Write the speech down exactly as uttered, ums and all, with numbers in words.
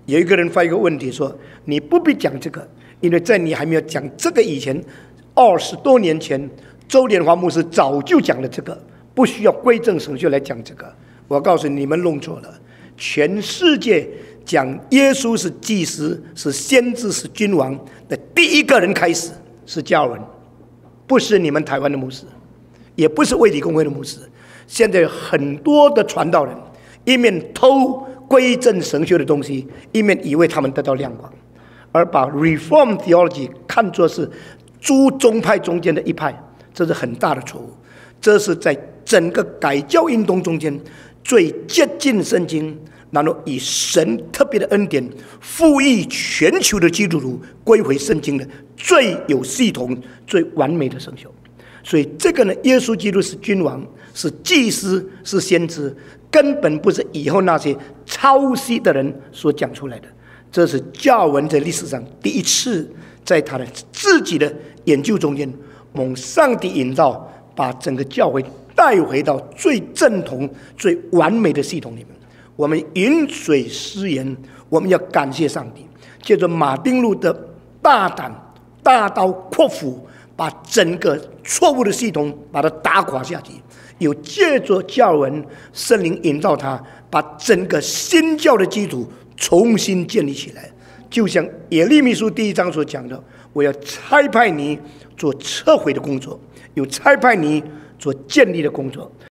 有一个人发一个问题说：“你不必讲这个，因为在你还没有讲这个以前，二十多年前，周连华牧师早就讲了这个，不需要归正神学来讲这个。”我告诉你，你们弄错了。全世界讲耶稣是祭司、是先知、是君王的第一个人开始是加尔文，不是你们台湾的牧师，也不是卫理公会的牧师。现在有很多的传道人，一面偷归正神学的东西，一面以为他们得到亮光，而把 Reform Theology 看作是诸宗派中间的一派，这是很大的错误。这是在整个改教运动中间最接近圣经，然后以神特别的恩典赋予全球的基督徒归回圣经的最有系统、最完美的圣修。所以这个呢，耶稣基督是君王，是祭司，是先知，根本不是以后那些抄袭的人所讲出来的。这是加尔文在历史上第一次在他的自己的研究中间，蒙上帝引导，把整个教会带回到最正统、最完美的系统里面。我们饮水思源，我们要感谢上帝，借着马丁路的大胆、大刀阔斧，把整个错误的系统把它打垮下去。有借着加尔文圣灵引导他，把整个新教的基础重新建立起来。就像耶利米书第一章所讲的：“我要差派你做撤回的工作，有差派你做建立的工作。”